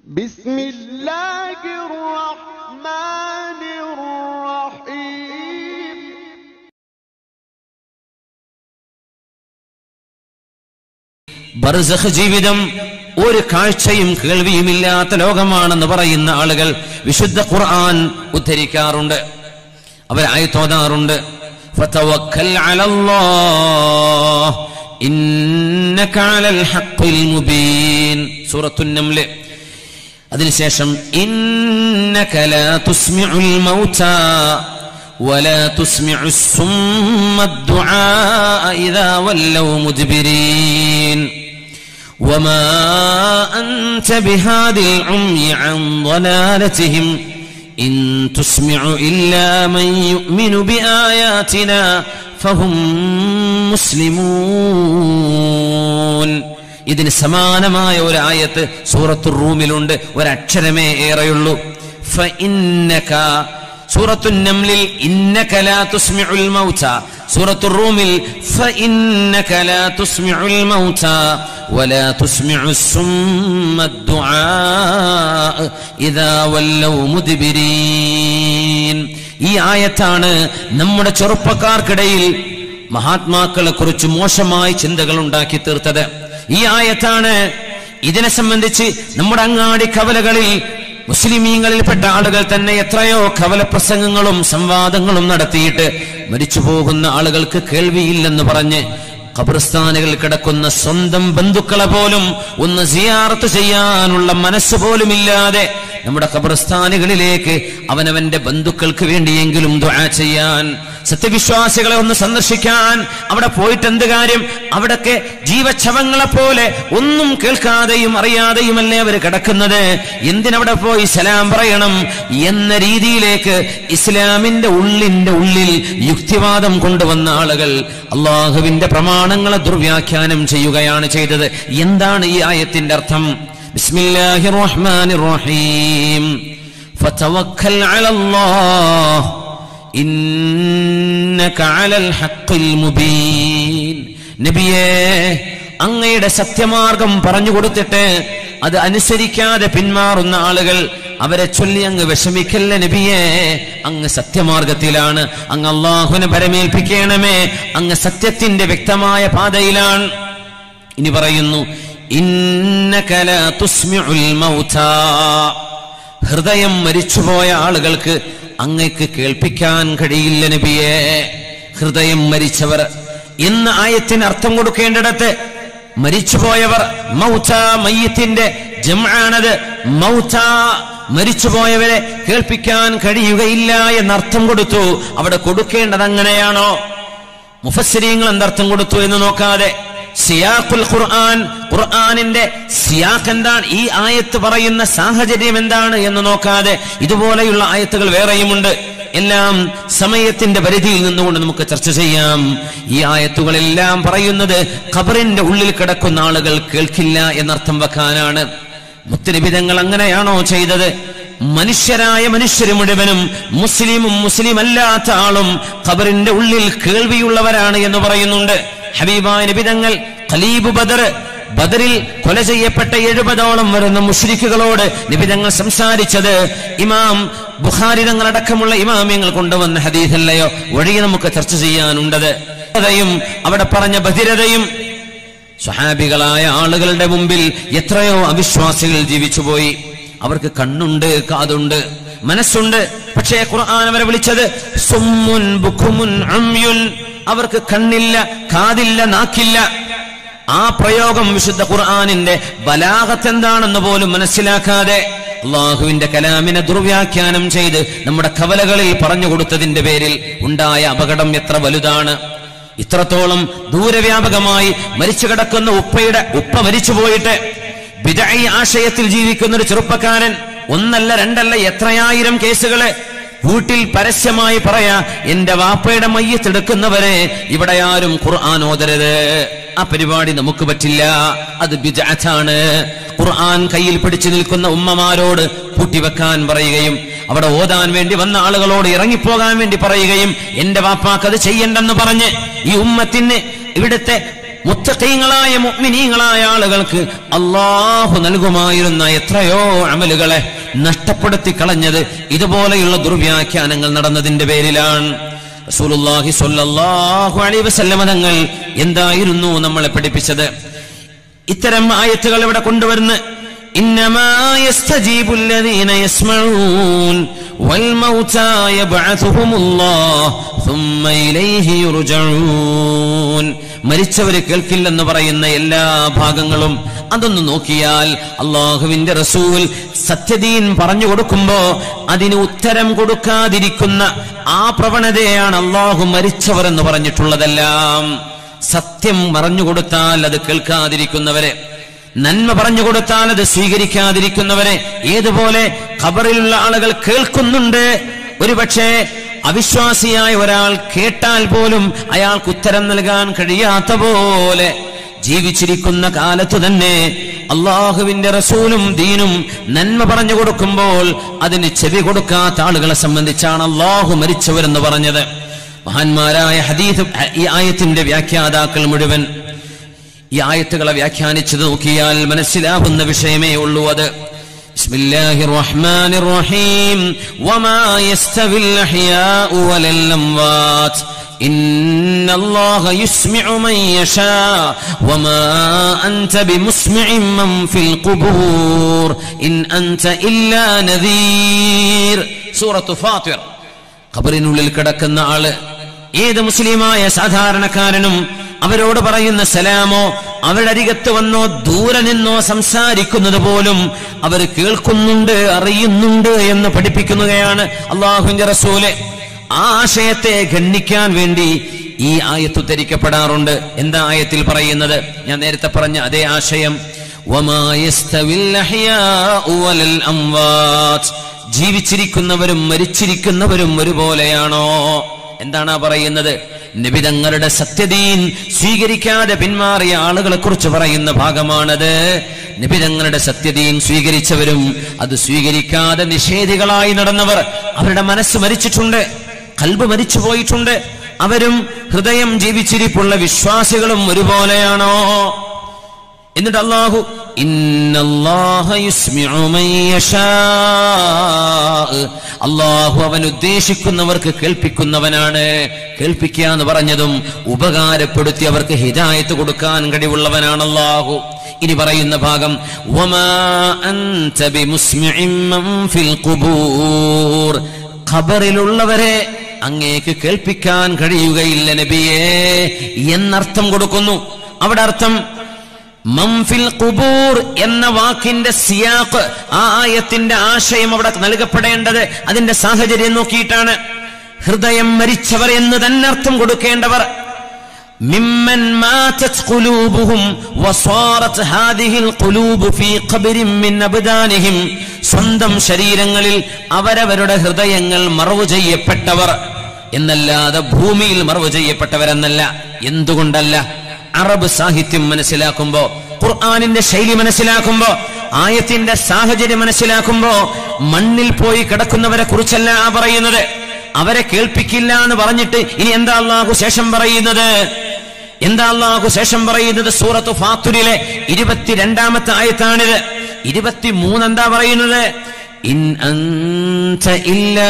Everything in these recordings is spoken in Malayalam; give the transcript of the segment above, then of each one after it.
ബിസ്മില്ലാഹിർ റഹ്മാനിർ റഹീം. ബർസഖ് ജീവിതം ഒരു കാഴ്ചയും കേൾവിയുമില്ലാത്ത ലോകമാണെന്ന് പറയുന്ന ആളുകൾ വിശുദ്ധ ഖുർആൻ ഉദ്ധരിക്കാറുണ്ട്, അവർ ആയത്തോതാറുണ്ട്. ഫതവക്കൽ അലല്ലാഹ് ഇന്നക അലൽ ഹഖ്ഖിൽ മുബീൻ, സൂറത്തുൻ നംൽ. അതിനുശേഷം ഇന്നക ലാ തുസ്മിഉൽ മൗതാ വലാ തുസ്മിഉസ് സുമ്മദ് ദുആ ഇദാ വല്ലൗ മുദ്ബിരീൻ വമാ അൻത ബിഹാദിൽ ഉംയി അൻ ളലാലതിഹിം ഇൻ തുസ്മിഉ ഇല്ലാ മൻ യുഅ്മിനു ബിആയാതിനാ ഫഹും മുസ്ലിമൂൻ. ഇതിന് സമാനമായ ഒരു ആയത്ത് സൂറത്തുർ റൂമിലുണ്ട്, ഒരക്ഷരമേ ഏറെയുള്ളൂ. ഫഇന്നക, സൂറത്തുൻ നംലിൽ ഇന്നക ലാ തുസ്മിഉൽ മൗതാ, സൂറത്തുർ റൂമിൽ ഫഇന്നക ലാ തുസ്മിഉൽ മൗതാ വലാ തുസ്മിഉസ് സുമ്മദ് ദുആ ഇദാ വല്ലൗ മുദ്ബിരീൻ. ഈ ആയത്താണ് നമ്മുടെ ചെറുപ്പക്കാർക്കിടയിൽ മഹാത്മാക്കളെ കുറിച്ച് മോശമായ ചിന്തകൾ ഉണ്ടാക്കി തീർത്തത്. ഈ ആയത്താണ് ഇതിനെ സംബന്ധിച്ച് നമ്മുടെ അങ്ങാടി കവലകളിൽ മുസ്ലിമീങ്ങളിൽപ്പെട്ട ആളുകൾ തന്നെ എത്രയോ കവല പ്രസംഗങ്ങളും സംവാദങ്ങളും നടത്തിയിട്ട് മരിച്ചു പോകുന്ന ആളുകൾക്ക് കേൾവിയില്ലെന്ന് പറഞ്ഞ് ഖബർസ്ഥാനുകളിൽ കിടക്കുന്ന സ്വന്തം ബന്ധുക്കളെ പോലും ഒന്ന് സിയാറത്ത് ചെയ്യാനുള്ള മനസ്സ് പോലുമില്ലാതെ നമ്മുടെ ഖബർസ്ഥാനുകളിലേക്ക് അവനവന്റെ ബന്ധുക്കൾക്ക് വേണ്ടിയെങ്കിലും ദുആ ചെയ്യാൻ, സത്യവിശ്വാസികളെ ഒന്ന് സന്ദർശിക്കാൻ അവിടെ പോയിട്ട് എന്ത് കാര്യം? അവിടൊക്കെ ജീവച്ഛവങ്ങളെ പോലെ ഒന്നും കേൾക്കാതെയും അറിയാതെയുമല്ലേ അവർ കിടക്കുന്നത്. എന്തിനവിടെ പോയി സലാം പറയണം എന്ന രീതിയിലേക്ക് ഇസ്ലാമിന്റെ ഉള്ളിൽ യുക്തിവാദം കൊണ്ടുവന്ന ആളുകൾ അള്ളാഹുവിന്റെ പ്രമാണങ്ങളെ ദുർവ്യാഖ്യാനം ചെയ്യുകയാണ് ചെയ്തത്. എന്താണ് ഈ ആയത്തിന്റെ അർത്ഥം? ബിസ്മില്ലാഹിർ റഹ്മാനിർ റഹീം. ഫതവക്കൽ അലല്ലാഹ് ഇന്നക അലൽ ഹഖ്ഖിൽ മുബീൻ. നബിയേ, അങ്ങയുടെ സത്യമാർഗം പറഞ്ഞു കൊടുത്തിട്ട് അത് അനുസരിക്കാതെ പിന്മാറുന്ന ആളുകൾ, അവരെ ചൊല്ലി അങ്ങ് വിഷമിക്കല്ല നബിയേ. അങ്ങ് സത്യമാർഗത്തിലാണ്, അങ്ങ് അല്ലാഹുവിനെ പരമേൽപ്പിക്കണമേ, അങ്ങ് സത്യത്തിന്റെ വ്യക്തമായ പാതയിലാണ്. ഇനി പറയുന്നു ഇന്നക ലാ തുസ്മിഉൽ മൗതാ, ഹൃദയം മരിച്ചുപോയ ആളുകൾക്ക് അങ്ങക്ക് കേൾപ്പിക്കാൻ കഴിയില്ല നബിയേ. ഹൃദയം മരിച്ചവർ എന്ന ആയത്തിന് അർത്ഥം കൊടുക്കേണ്ടിടത്ത് മരിച്ചുപോയവർ, മൗത മയ്യിത്തിന്റെ ജംആണത്. മൗത മരിച്ചുപോയവരെ കേൾപ്പിക്കാൻ കഴിയുകയില്ല എന്നർത്ഥം കൊടുത്തു. അവിടെ കൊടുക്കേണ്ടത് അങ്ങനെയാണോ? മുഫസ്സിരീങ്ങൾ എന്തർത്ഥം കൊടുത്തു എന്ന് നോക്കാതെ, സിയാഖുൽ ഖുർആൻ, ഖുർആനിന്റെ സിയാഖ് എന്താണ്, ഈ ആയത്ത് പറയുന്ന സാഹചര്യം എന്താണ് എന്ന് നോക്കാതെ ഇതുപോലെയുള്ള ആയത്തുകൾ വേറെയുമുണ്ട്. എല്ലാം സമയത്തിന്റെ പരിധിയിൽ നിന്നുകൊണ്ട് നമുക്ക് ചർച്ച ചെയ്യാം. ഈ ആയത്തുകളെല്ലാം പറയുന്നത് ഖബറിന്റെ ഉള്ളിൽ കിടക്കുന്ന ആളുകൾ കേൾക്കില്ല എന്നർത്ഥം വെക്കാനാണ്. മുത്തനബി തങ്ങൾ അങ്ങനെയാണോ ചെയ്തത്? മനുഷ്യരായ മനുഷ്യർ മുഴുവനും മുസ്ലിമും മുസ്ലിം അല്ലാത്ത ആളും ഖബറിന്റെ ഉള്ളിൽ കേൾവിയുള്ളവരാണ് എന്ന് പറയുന്നുണ്ട്. ഹബീബായ നബി തങ്ങൾ ഖലീബ് ബദറിൽ കൊല ചെയ്യപ്പെട്ട 70ഓളം വരുന്ന മുശ്രിക്കുകളോട് നബി തങ്ങൾ സംസാരിച്ചത് ഇമാം ബുഖാരി തങ്ങളടക്കമുള്ള ഇമാമിയങ്ങൾ കൊണ്ടുവന്ന ഹദീസല്ലയോ? വഴിയെ നമുക്ക് ചർച്ച ചെയ്യാനുണ്ടത്. അവിടെ പറഞ്ഞ ബധിരതയും സ്വഹാബികളായ ആളുകളുടെ മുമ്പിൽ എത്രയോ അവിശ്വാസികൾ ജീവിച്ചുപോയി. അവർക്ക് കണ്ണുണ്ട്, കാതുണ്ട്, മനസ്സുണ്ട്, പക്ഷേ ഖുർആൻ അവരെ വിളിച്ചത് സുമ്മുൻ ബുക്കുമുൻ ഉംയുൻ. അവർക്ക് കണ്ണില്ല, കാതില്ല, നാക്കില്ല. ആ പ്രയോഗം വിശുദ്ധ ഖുർആനിന്റെ ബലാഗത്ത് എന്താണെന്ന് പോലും മനസ്സിലാക്കാതെ അള്ളാഹുവിന്റെ കലാമിനെ ദുർവ്യാഖ്യാനം ചെയ്ത് നമ്മുടെ കവലകളിൽ പറഞ്ഞു കൊടുത്തതിന്റെ പേരിൽ ഉണ്ടായ അപകടം എത്ര വലുതാണ്! ഇത്രത്തോളം ദൂരവ്യാപകമായി മരിച്ചു കിടക്കുന്ന ഉപ്പ മരിച്ചുപോയിട്ട് ബിദ്അഈ ആശയത്തിൽ ജീവിക്കുന്ന ഒരു ചെറുപ്പക്കാരൻ, ഒന്നല്ല രണ്ടല്ല എത്രയായിരം കേസുകള് വീട്ടിൽ പരസ്യമായി പറയാ, എന്റെ വാപ്പയുടെ മയ്യത്തെടുക്കുന്നവരെ ഇവിടെ ആരും ഖുർആൻ ഓതരുത്. ആ പരിപാടി നമുക്ക് പറ്റില്ല, അത് ബിദ്അത്താണ്. ഖുർആൻ കയ്യിൽ പിടിച്ചു നിൽക്കുന്ന ഉമ്മമാരോട് പൂട്ടിവെക്കാൻ പറയുകയും അവിടെ ഓതാൻ വേണ്ടി വന്ന ആളുകളോട് ഇറങ്ങിപ്പോകാൻ വേണ്ടി പറയുകയും എന്റെ വാപ്പാക്ക് അത് ചെയ്യണ്ടെന്ന് പറഞ്ഞ് ഈ ഉമ്മത്തിന് ഇവിടുത്തെ മുത്തഖീങ്ങളായ മുഅ്മിനീങ്ങളായ ആളുകൾക്ക് അല്ലാഹു നൽകുമായിരുന്ന എത്രയോ അമലുകളെ നഷ്ടപ്പെടുത്തി കളഞ്ഞത് ഇതുപോലെയുള്ള ദുർവ്യാഖ്യാനങ്ങൾ നടന്നതിന്റെ പേരിലാണ്. റസൂലുള്ളാഹി സ്വല്ലല്ലാഹു അലൈഹി വസല്ലം തങ്ങൾ എന്തായിരുന്നു നമ്മളെ പഠിപ്പിച്ചത്? ഇത്തരം ആയത്തുകൾ ഇവിടെ കൊണ്ടുവരുന്ന ഇന്നമാ യസ്തജീബുൽ ലദീന യസ്മഊൻ വൽ മൗതാ യബ്അസുഹുമുല്ലാഹ് സുമ്മ ഇലൈഹി യുർജഊൻ. മരിച്ചവരെ കേൾക്കില്ലെന്ന് പറയുന്ന എല്ലാ ഭാഗങ്ങളും അതൊന്ന് നോക്കിയാൽ അള്ളാഹുവിന്റെ റസൂൽ സത്യദീൻ പറഞ്ഞു കൊടുക്കുമ്പോ അതിന് ഉത്തരം കൊടുക്കാതിരിക്കുന്ന ആ പ്രവണതയാണ് അള്ളാഹു മരിച്ചവർ എന്ന് പറഞ്ഞിട്ടുള്ളതെല്ലാം. സത്യം പറഞ്ഞു കൊടുത്താൽ അത് കേൾക്കാതിരിക്കുന്നവരെ, നന്മ പറഞ്ഞു കൊടുത്താൽ അത് സ്വീകരിക്കാതിരിക്കുന്നവരെ, ഏതുപോലെ ഖബറിലുള്ള ആളുകൾ കേൾക്കുന്നുണ്ട്, ഒരുപക്ഷെ അവിശ്വാസിയായ ഒരാൾ കേട്ടാൽ പോലും അയാൾക്ക് ഉത്തരം നൽകാൻ കഴിയാത്ത പോലെ ജീവിച്ചിരിക്കുന്ന കാലത്തു തന്നെ അള്ളാഹുവിന്റെ റസൂലും ദീനും നന്മ പറഞ്ഞു കൊടുക്കുമ്പോൾ അതിന് ചെവി കൊടുക്കാത്ത ആളുകളെ സംബന്ധിച്ചാണ് അള്ളാഹു മരിച്ചവരെന്ന് പറഞ്ഞത്. മഹാന്മാരായ ഹദീസ് ഈ ആയത്തിന്റെ വ്യാഖ്യാതാക്കൾ മുഴുവൻ ഈ ആയത്തുകളെ വ്യാഖ്യാനിച്ചു നോക്കിയാൽ മനസ്സിലാവുന്ന വിഷയമേ ഉള്ളൂ അത്. ബിസ്മില്ലാഹിർ റഹ്മാനിർ റഹീം വമാ യസ്തവിൽ അഹ്യാഉ വലൽ അംവാത് ഇന്നല്ലാഹ യുസ്മിഉ മൻ യശാ വമാ അൻത ബിമുസ്മിഇൻ മൻ ഫിൽ ഖുബൂർ ഇൻ അൻത ഇല്ലാ നദീർ. സൂറത്തു ഫാത്തിർ. ഖബറിനുള്ളിൽ കിടക്കുന്ന ആള് ഏത് മുസ്ലിമായ സാധാരണക്കാരനും അവരോട് പറയുന്ന സലാമോ അവരുടെ അരികത്ത് വന്നോ ദൂരെ നിന്നോ സംസാരിക്കുന്നത് പോലും അവർ കേൾക്കുന്നുണ്ട്, അറിയുന്നുണ്ട് എന്ന് പഠിപ്പിക്കുകയാണ് അള്ളാഹുവിന്റെ റസൂല്. ആ ആശയത്തെ ഗണ്ണിക്കാൻ വേണ്ടി ഈ ആയത്ത് ഉദ്ധരിക്കപ്പെടാറുണ്ട്. എന്താ ആയത്തിൽ പറയുന്നത്? ഞാൻ നേരത്തെ പറഞ്ഞ അതേ ആശയം. വമാ യസ്തവിൽ അഹ്യാഉ വലൽ അംവാത്. ജീവിച്ചിരിക്കുന്നവരും മരിച്ചിരിക്കുന്നവരും ഒരുപോലെയാണോ? എന്താണ് പറയുന്നത്? നബി തങ്ങളുടെ സത്യദീൻ സ്വീകരിക്കാതെ പിന്മാറിയ ആളുകളെ കുറിച്ച് പറയുന്ന ഭാഗമാണത്. നബി തങ്ങളുടെ സത്യദീൻ സ്വീകരിച്ചവരും അത് സ്വീകരിക്കാതെ നിഷേധികളായി നടന്നവർ, അവരുടെ മനസ്സ് മരിച്ചിട്ടുണ്ട്, ഖൽബ് മരിച്ചു പോയിട്ടുണ്ട്. അവരും ഹൃദയം ജീവിച്ചിരിപ്പുള്ള വിശ്വാസികളും ഒരുപോലെയാണോ? എന്നിട്ട് അല്ലാഹു ഇന്നല്ലാഹ യുസ്മിഉ മൻ യശാ, അല്ലാഹു അവൻ ഉദ്ദേശിക്കുന്നവർക്ക് കേൾപ്പിക്കുന്നവനാണ്. കേൾപ്പിക്കുക എന്ന് പറഞ്ഞതും ഉപകാരപ്പെടുത്തി അവർക്ക് ഹിദായത്ത് കൊടുക്കാൻ കഴിവുള്ളവനാണ് അല്ലാഹു. ഇനി പറയുന്ന ഭാഗം വമാ അൻത ബിമുസ്മിഇൻ മൻ ഫിൽ ഖുബൂർ. ഖബറിലുള്ളവരെ അങ്ങേക്ക് കേൾപ്പിക്കാൻ കഴിയുകയില്ല നബിയേ എന്നർത്ഥം കൊടുക്കുന്നു. അവിടെ അർത്ഥം മംഫിൽ ഖുബൂർ എന്ന വാക്കിന്റെ സിയാഖ്, ആ ആയത്തിന്റെ ആശയം അവിടെ നൽകപ്പെടേണ്ടത് അതിന്റെ സാഹചര്യം നോക്കിയിട്ടാണ്. ഹൃദയം മരിച്ചവർ എന്ന് തന്നെ അർത്ഥം കൊടുക്കേണ്ടവർ. മിമ്മൻ മാതത് ഖുലൂബുഹും വസാറത് ഹാദിഹിൽ ഖുലൂബു ഫീ ഖബരിൻ മിൻ അബ്ദാനിഹിം. സ്വന്തം ശരീരങ്ങളിൽ അവരവരുടെ ഹൃദയങ്ങൾ മറവു ചെയ്യപ്പെട്ടവർ എന്നല്ലാതെ ഭൂമിയിൽ മറവു ചെയ്യപ്പെട്ടവരെന്നല്ല. എന്തുകൊണ്ടല്ല? അറബ് സാഹിത്യം മനസ്സിലാക്കുമ്പോ, ഖുർആനിന്റെ ശൈലി മനസ്സിലാക്കുമ്പോ, ആയത്തിന്റെ സാഹചര്യം മനസ്സിലാക്കുമ്പോ മണ്ണിൽ പോയി കിടക്കുന്നവരെ കുറിച്ചല്ല പറയുന്നത്. അവരെ കേൾപ്പിക്കില്ല എന്ന് പറഞ്ഞിട്ട് ഇനി എന്താ അല്ലാഹു ശേഷം പറയുന്നത്? എന്താ അല്ലാഹു ശേഷം പറയുന്നത്? സൂറത്തു ഫാത്തിറിലെ 22-ാമത്തെ ആയത്താണിത്. 23 എന്താ പറയുന്നത്? ഇൻ അൻത ഇല്ലാ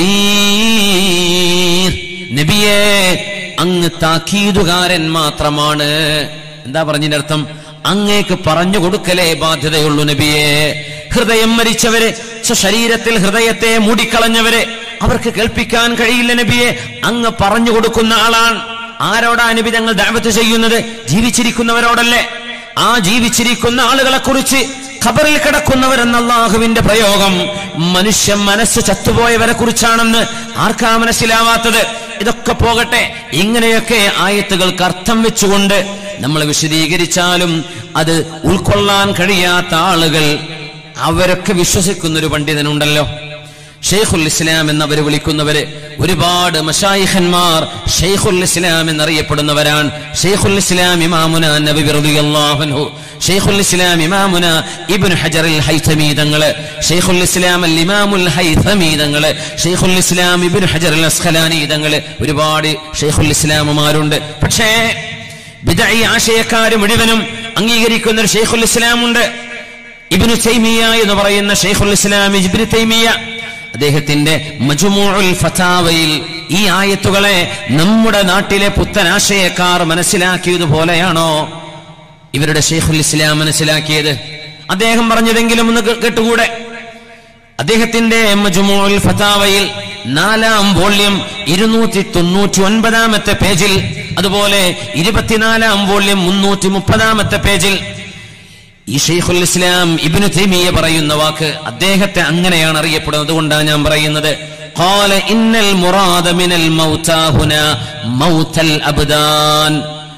നദീർ. നബിയേ അങ്ങ് താക്കീതുകാരൻ മാത്രമാണ്. എന്താ പറഞ്ഞതിന്റെ അർത്ഥം? അങ്ങേക്ക് പറഞ്ഞു കൊടുക്കലേ ബാധ്യതയുള്ളൂ നബിയെ. ഹൃദയം മരിച്ചവരെ, സ്വശരീരത്തിൽ ഹൃദയത്തെ മൂടിക്കളഞ്ഞവരെ അവർക്ക് കേൾപ്പിക്കാൻ കഴിയില്ല നബിയെ. അങ്ങ് പറഞ്ഞു കൊടുക്കുന്ന ആളാണ്. ആരോടാ നബി തങ്ങൾ ദഅവത്ത് ചെയ്യുന്നത്? ജീവിച്ചിരിക്കുന്നവരോടല്ലേ. ആ ജീവിച്ചിരിക്കുന്ന ആളുകളെ കുറിച്ച് ഖബറിൽ കിടക്കുന്നവരെന്ന അല്ലാഹുവിന്റെ പ്രയോഗം മനുഷ്യ മനസ്സ് ചത്തുപോയവരെ കുറിച്ചാണെന്ന് ആർക്കാ മനസ്സിലാവാത്തത്? ഇതൊക്കെ പോകട്ടെ, ഇങ്ങനെയൊക്കെ ആയത്തുകൾക്ക് അർത്ഥം വെച്ചുകൊണ്ട് നമ്മൾ വിശദീകരിച്ചാലും അത് ഉൾക്കൊള്ളാൻ കഴിയാത്ത ആളുകൾ, അവരൊക്കെ വിശ്വസിക്കുന്നൊരു പണ്ഡിതനുണ്ടല്ലോ, ഷെയ്ഖുൽ ഇസ്ലാം എന്നവർ വിളിക്കുന്നവര്. ഒരുപാട് മശായിഖന്മാർ ഷെയ്ഖുൽ ഇസ്ലാം എന്നറിയപ്പെടുന്നവരാണ്. ഷെയ്ഖുൽ ഇസ്ലാം ഇമാമുന നബവി റളിയല്ലാഹു അൻഹു, ഷെയ്ഖുൽ ഇസ്ലാം ഇമാമുന ഇബ്നു ഹജറുൽ ഹൈതമി തങ്ങള്, ഷെയ്ഖുൽ ഇസ്ലാം അൽ ഇമാമുൽ ഹൈതമി തങ്ങള്, ഷെയ്ഖുൽ ഇസ്ലാം ഇബ്നു ഹജറുൽ അസ്ഖലാനി തങ്ങള്, ഒരുപാട് ഷെയ്ഖുൽ ഇസ്ലാമുമാരുണ്ട്. പക്ഷേ ബിദ്അഈ ആശയക്കാർ മുഴുവനും അംഗീകരിക്കുന്ന ഒരു ശൈഖുൽ ഇസ്ലാം ഉണ്ട്, ഇബ്നു തൈമിയ എന്ന് പറയുന്ന ശൈഖുൽ ഇസ്ലാം ഇബ്നു തൈമിയ. അദ്ദേഹത്തിന്റെ മജ്മൂഉൽ ഫതാവയിൽ ഈ ആയത്തുകളെ നമ്മുടെ നാട്ടിലെ പുത്തനാശയക്കാർ മനസ്സിലാക്കിയതുപോലെയാണോ ഇവരുടെ ശൈഖുൽ ഇസ്ലാം മനസ്സിലാക്കിയത്? അദ്ദേഹം പറഞ്ഞതെങ്കിലും ഒന്ന് കേട്ടുകൂടെ? അദ്ദേഹത്തിന്റെ മജ്മൂഉൽ ഫതാവയിൽ 4-ാം വോള്യം 299-ാമത്തെ പേജിൽ, അതുപോലെ 24-ാം വോള്യം 330-ാമത്തെ പേജിൽ ഈ ശൈഖുൽ ഇസ്ലാം ഇബ്നു തൈമിയ പറയുന്ന വാക്ക്, അദ്ദേഹത്തെ അങ്ങനെയാണ് അറിയപ്പെടുന്നത്, അതുകൊണ്ടാണ് ഞാൻ പറയുന്നത്. ഖാല ഇന്നൽ മുറാദ മിനൽ മൗതാ ഹുനാ മൗതൽ അബ്ദാൻ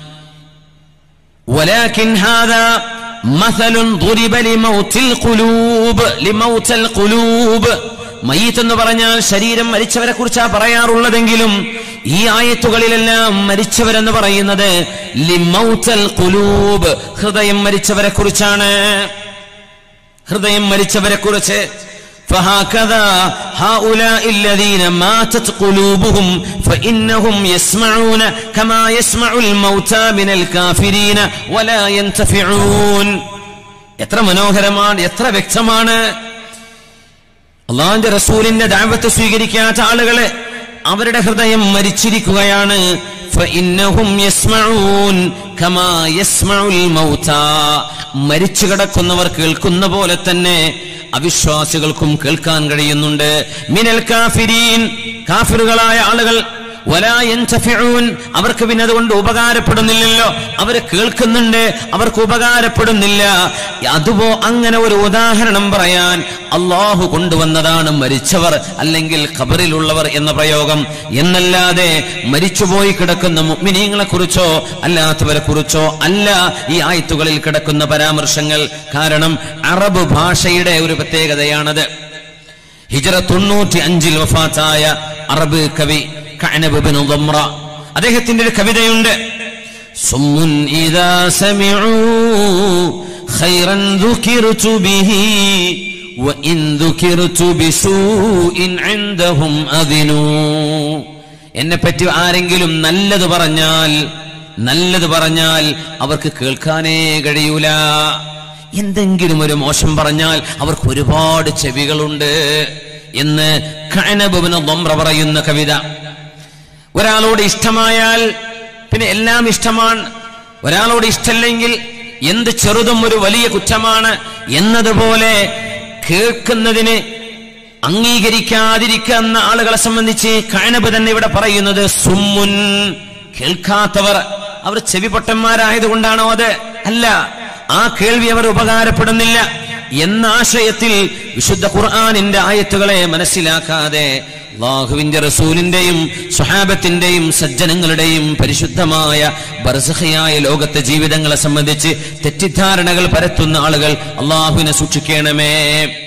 വലാകിൻ ഹാദാ മസലുൻ ദുരിബ ലിമൗതിൽ ഖുലൂബ്. മയ്യിത്ത് എന്ന് പറഞ്ഞാൽ ശരീരം മരിച്ചവരെ കുറിച്ചാ പറയാറുള്ളതെങ്കിലും ഈ ആയത്തുകളിലെല്ലാം മരിച്ചവരെന്ന് പറയുന്നത് ലിമൗതൽ ഖുലൂബ്, ഹൃദയം മരിച്ചവരെ കുറിച്ചാണ്. ഹൃദയം മരിച്ചവരെ കുറിച്ച്. فهكذا هؤلاء الذين ماتت قلوبهم فإنهم يسمعون كما يسمع الموتى من الكافرين ولا ينتفعون. എത്ര മനോഹരമാണ്, എത്ര വ്യക്തമാണ്. അല്ലാഹുവിന്റെ റസൂലിന്റെ ദഅവത്ത് സ്വീകരിക്കാത്ത ആളുകളെ അവരുടെ ഹൃദയം മരിച്ചിരിക്കുകയാണ്. فإنهم يسمعون كما يسمع الموتى. മരിച്ചു കിടക്കുന്നവർ കേൾക്കുന്ന പോലെ തന്നെ അവിശ്വാസികൾക്കും കേൾക്കാൻ കഴിയുന്നുണ്ട്. മിനൽ കാഫിരീൻ, കാഫിറുകളായ ആളുകൾ. വലാ യൻതഫിഊൻ, അവർക്ക് പിന്നെ അതുകൊണ്ട് ഉപകാരപ്പെടുന്നില്ലല്ലോ. അവർ കേൾക്കുന്നുണ്ട്, അവർക്ക് ഉപകാരപ്പെടുന്നില്ല. അങ്ങനെ ഒരു ഉദാഹരണം പറയാൻ അള്ളാഹു കൊണ്ടുവന്നതാണ് മരിച്ചവർ അല്ലെങ്കിൽ ഖബറിലുള്ളവർ എന്ന പ്രയോഗം എന്നല്ലാതെ മരിച്ചുപോയി കിടക്കുന്ന മുഅ്മിനീങ്ങളെ കുറിച്ചോ അല്ലാത്തവരെ കുറിച്ചോ അല്ല ഈ ആയത്തുകളിൽ കിടക്കുന്ന പരാമർശങ്ങൾ. കാരണം അറബ് ഭാഷയുടെ ഒരു പ്രത്യേകതയാണത്. ഹിജ്റ 95-ൽ വഫാത്തായ അറബ് കവി കഅനബ് ഇബ്നു ദംറ, അദ്ദേഹത്തിന്റെ ഒരു കവിതയുണ്ട്. സുമ്മുൻ ഇദാ സമിഉ ഖൈറൻ ദുകിർതു ബിഹി വഇൻ ദുകിർതു ബിസൂഇൻ ഇൻദഹും അദിനു. എന്നെ പറ്റി ആരെങ്കിലും നല്ലത് പറഞ്ഞാൽ അവർക്ക് കേൾക്കാനേ കഴിയൂല. എന്തെങ്കിലും ഒരു മോശം പറഞ്ഞാൽ അവർക്ക് ഒരുപാട് ചെവികളുണ്ട് എന്ന് കഅനബ് ഇബ്നു ദംറ പറയുന്ന കവിത. ഒരാളോട് ഇഷ്ടമായാൽ പിന്നെ എല്ലാം ഇഷ്ടമാണ്, ഒരാളോട് ഇഷ്ടമല്ലെങ്കിൽ എന്ത് ചെറുതും ഒരു വലിയ കുറ്റമാണ് എന്നതുപോലെ കേൾക്കുന്നതിന് അംഗീകരിക്കാതിരിക്കുന്ന ആളുകളെ സംബന്ധിച്ച് കഅനബ് തന്നെ ഇവിടെ പറയുന്നത് സുമ്മുൻ, കേൾക്കാത്തവർ. അവർ ചെവിപൊട്ടന്മാരായതുകൊണ്ടാണോ? അത് അല്ല, ആ കേൾവി അവർ ഉപകാരപ്പെടുന്നില്ല എന്ന ആശയത്തിൽ വിശുദ്ധ ഖുർആനിന്റെ ആയത്തുകളെ മനസ്സിലാക്കാതെ അല്ലാഹുവിന്റെ റസൂലിന്റെയും സ്വഹാബത്തിന്റെയും സജ്ജനങ്ങളുടെയും പരിശുദ്ധമായ ബർസഖിയായ ലോകത്തെ ജീവിതങ്ങളെ സംബന്ധിച്ച് തെറ്റിദ്ധാരണകൾ പരത്തുന്ന ആളുകൾ അല്ലാഹുവിനെ സൂക്ഷിക്കണമേ.